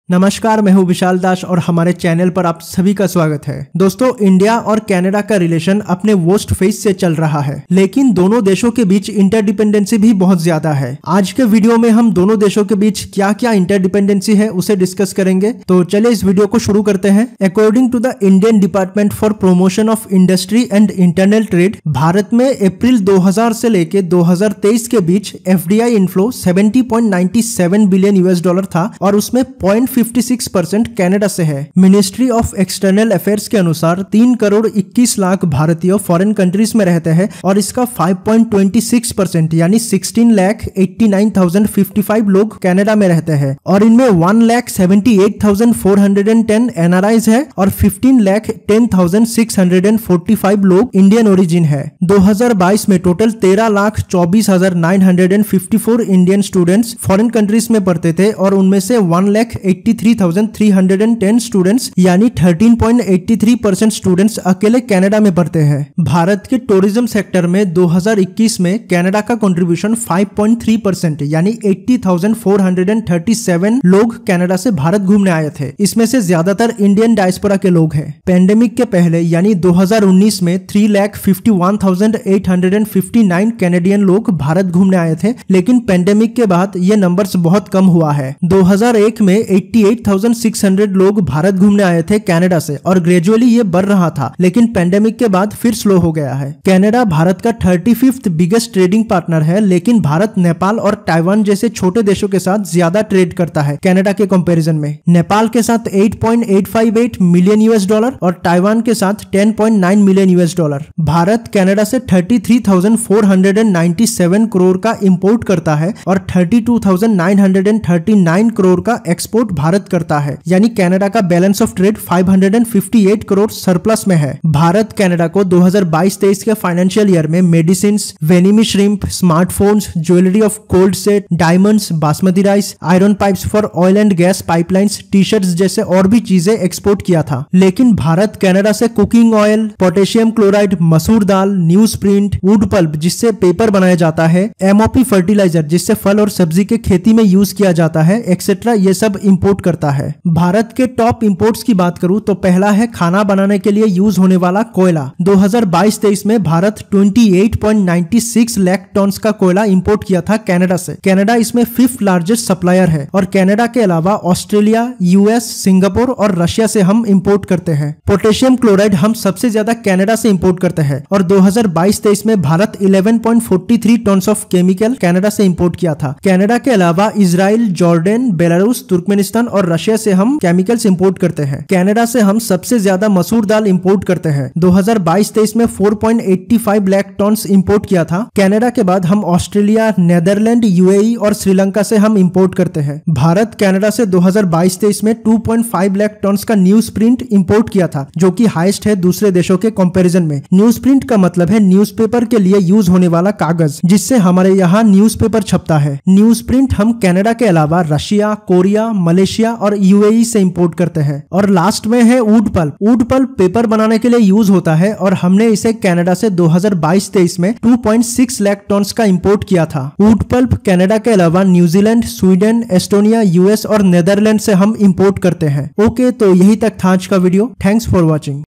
नमस्कार, मैं हूं विशाल दास और हमारे चैनल पर आप सभी का स्वागत है। दोस्तों, इंडिया और कनाडा का रिलेशन अपने वर्स्ट फेज से चल रहा है, लेकिन दोनों देशों के बीच इंटरडिपेंडेंसी भी बहुत ज्यादा है। आज के वीडियो में हम दोनों देशों के बीच क्या क्या इंटरडिपेंडेंसी है उसे डिस्कस करेंगे। तो चलिए इस वीडियो को शुरू करते हैं। According to the Indian department for promotion of industry and internal trade, Bharat में अप्रैल 2000 से लेके 2023 के बीच FDI inflow 70.97 billion US dollar था और उसमें 0.56% कनाडा से है। मिनिस्ट्री ऑफ एक्सटर्नल अफेयर्स के अनुसार 3 करोड़ 21 लाख भारतीय फॉरेन कंट्रीज में रहते हैं और इसका 5.26% यानी 16,89,055 लोग कनाडा में रहते हैं और इनमें 1,78,410 NRIs है और 15,10,645 लोग इंडियन ओरिजिन है। 2022 में total 13,24,954 Indian students foreign countries में पढ़ते थे और उनमें से 1,83,310 स्टूडेंट्स यानी 13.83% स्टूडेंट्स अकेले कनाडा में पढ़ते हैं। भारत के टूरिज्म सेक्टर में 2021 में कनाडा का कंट्रीब्यूशन 5.3% यानी 80,437 लोग कनाडा से भारत घूमने आए थे। इसमें से ज्यादातर इंडियन डायस्पोरा के लोग हैं। पेंडेमिक के पहले यानी 2019 में 3,51,859 कैनेडियन लोग भारत घूमने आए थे, लेकिन पेंडेमिक के बाद ये नंबर्स बहुत कम हुआ है। 2001 में 88,600 लोग भारत घूमने आए थे कनाडा से और ग्रेजुअली ये बढ़ रहा था, लेकिन पेंडेमिक के बाद फिर स्लो हो गया है। कनाडा भारत का 35th बिगेस्ट ट्रेडिंग पार्टनर है, लेकिन भारत नेपाल और ताइवान जैसे छोटे देशों के साथ ज्यादा ट्रेड करता है कनाडा के कंपैरिजन में। नेपाल के साथ 8.858 मिलियन US डॉलर और ताइवान के साथ 10.9 million US dollar. Bharat Canada से 33,497 करोड़ का इंपोर्ट करता है और 32,939 करोड़ का एक्सपोर्ट भारत करता है, यानी कनाडा का balance of trade 558 crore surplus में है। भारत कनाडा को 2022-23 के फाइनेंशियल ईयर में medicine, vannamei shrimp, smartphones, jewellery of gold set, diamonds, basmati rice, iron pipes for oil and gas pipelines, t-shirts जैसे और भी चीजें एक्सपोर्ट किया था। लेकिन भारत कनाडा से कुकिंग ऑयल, पोटेशियम क्लोराइड, मसूर दाल, न्यूज प्रिंट, वुड पल्प जिससे पेपर बनाया जाता है, MOP फर्टिलाइजर जिससे फल और सब्जी के खेती में यूज किया जाता है, एक्सेट्रा, ये सब इंपोर्ट करता है। भारत के टॉप इंपोर्ट्स की बात करूं तो पहला है खाना बनाने के लिए यूज होने वाला कोयला। 2022-23 में भारत 28.96 लाख टन का कोयला इंपोर्ट किया था कनाडा से। कनाडा इसमें 5th लार्जेस्ट सप्लायर है और कनाडा के अलावा ऑस्ट्रेलिया, US, सिंगापुर और रशिया से हम इंपोर्ट करते हैं। पोटेशियम क्लोराइड हम सबसे ज्यादा कनाडा से इंपोर्ट करते हैं और 2022-23 में Bharat 11.43 ton of chemical Canada से इंपोर्ट किया था। कनाडा के अलावा इजराइल, जॉर्डन, बेलारूस, तुर्कमेनिस्तान और रशिया से हम केमिकल्स इंपोर्ट करते हैं। कनाडा से हम सबसे ज्यादा मसूर दाल इंपोर्ट करते हैं। 2022-23 में 4.85 लाख टन इंपोर्ट किया था। कनाडा के बाद हम ऑस्ट्रेलिया, नेदरलैंड, UAE और श्रीलंका से हम इंपोर्ट करते हैं। भारत कनाडा से 2022-23 में 2.5 लाख टन का न्यूज प्रिंट इंपोर्ट किया था, जो कि हाईएस्ट है दूसरे देशों के कंपैरिजन में। न्यूज प्रिंट का मतलब है न्यूज़पेपर के लिए यूज होने वाला कागज, जिससे हमारे यहाँ न्यूज़पेपर छपता है। न्यूज प्रिंट हम कनाडा के अलावा रशिया, कोरिया, मलेशिया और UAE से इंपोर्ट करते हैं। और लास्ट में है wood pulp. Wood pulp paper बनाने के लिए यूज होता है और हमने इसे कनाडा से 2022-23 में 2.6 लाख टन का इंपोर्ट किया था। वुड पल्प कनाडा के अलावा न्यूजीलैंड, स्वीडन, एस्टोनिया, US और नेदरलैंड से हम इंपोर्ट करते हैं। ओके, तो यही तक था आज का वीडियो। Thanks for watching.